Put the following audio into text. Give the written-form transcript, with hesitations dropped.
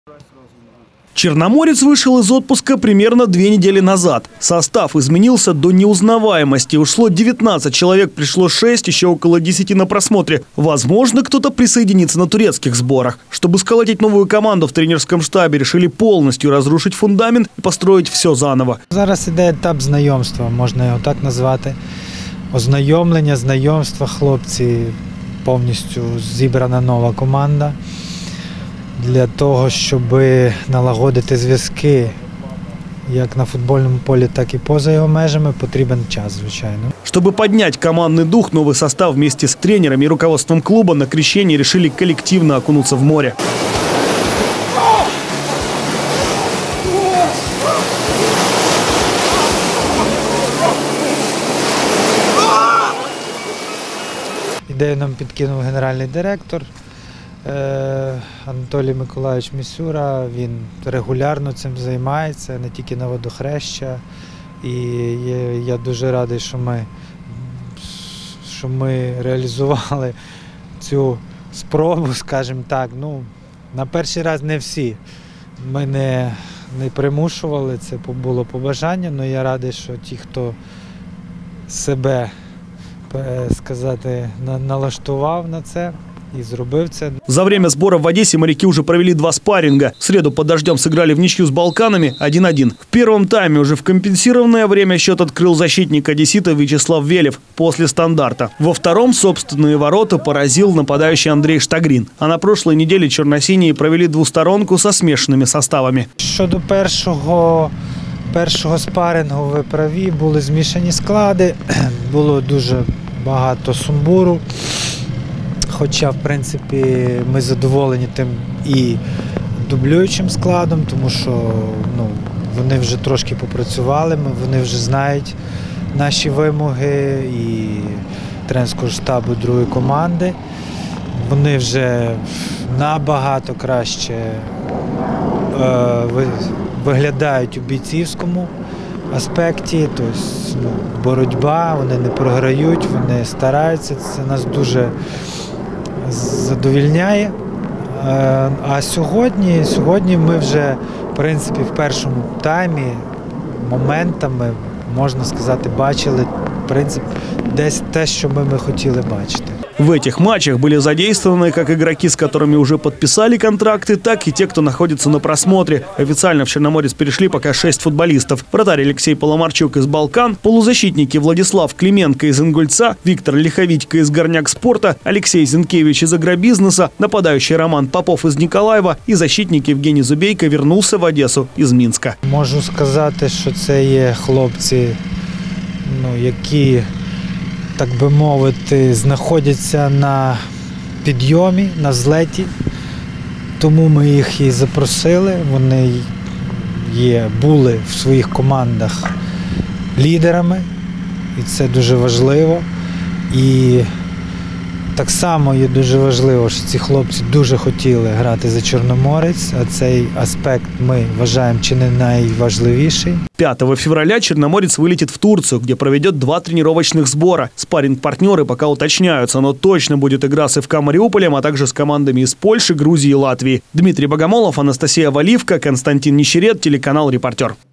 Черноморец вышел из отпуска примерно 2 недели назад. Состав изменился до неузнаваемости. Ушло 19 человек, пришло 6, еще около 10 на просмотре. Возможно, кто-то присоединится на турецких сборах. Чтобы сколотить новую команду в тренерском штабе, решили полностью разрушить фундамент и построить все заново. Зараз іде етап знайомства, можна його так назвати. Ознайомлення, знайомства, хлопці, повністю зібрана нова команда. Для того, щоб налагодити зв'язки як на футбольному полі, так і поза його межами, потрібен час, звичайно. Чтобы поднять командный дух, новый состав вместе с тренерами и руководством клуба на Крещении решили коллективно окунуться в море. Ідею нам підкинув генеральний директор Анатолій Миколайович Місюра. Він регулярно цим займається, не тільки на Водохреща. І я дуже радий, що ми реалізували цю спробу, скажімо так. Ну, на перший раз не всі. Ми не примушували, це було побажання, але я радий, що ті, хто себе, сказати, налаштував на це и зробив це. За время сбора в Одессе моряки уже провели 2 спарринга. В среду под дождем сыграли в ничью с Балканами 1-1. В первом тайме уже в компенсированное время счет открыл защитник одессита Вячеслав Велев после стандарта. Во втором собственные ворота поразил нападающий Андрей Штагрин. А на прошлой неделе черно-синие провели двусторонку со смешанными составами. Щодо першого спарингу, ви праві, були змішані склади, було дуже багато сумбуру. Хоча, в принципі, ми задоволені тим і дублюючим складом, тому що вони вже трошки попрацювали, вони вже знають наші вимоги і тренерського штабу другої команди. Вони вже набагато краще виглядають у бійцівському аспекті, тобто боротьба, вони не програють, вони стараються, це нас дуже задовільняє. А сьогодні ми вже, в принципі, в першому таймі моментами, можна сказати, бачили, в принципі, десь те, що ми хотіли бачити. В этих матчах были задействованы как игроки, с которыми уже подписали контракты, так и те, кто находится на просмотре. Официально в Черноморец перешли пока 6 футболистов. Вратарь Алексей Поломарчук из «Балкан», полузащитники Владислав Клименко из «Ингульца», Виктор Лиховитько из «Горняк Спорта», Алексей Зинкевич из «Агробизнеса», нападающий Роман Попов из «Николаева» и защитник Евгений Зубейко вернулся в Одессу из Минска. Можу сказати, що це є хлопці, які, так би мовити, знаходяться на підйомі, на злеті. Тому ми їх і запросили. Вони були в своїх командах лідерами, і це дуже важливо. І так само є дуже важливо, що ці хлопці дуже хотіли грати за Чорноморець, а цей аспект ми вважаємо чи не найважливіший. 5 февраля Черноморец вылетит в Турцию, где проведет 2 тренировочных сбора. Спарринг-партнеры пока уточняются, но точно будет игра с ФК Мариуполем, а также с командами из Польши, Грузии и Латвии. Дмитрий Богомолов, Анастасия Валивка, Константин Нищерет, телеканал «Репортер».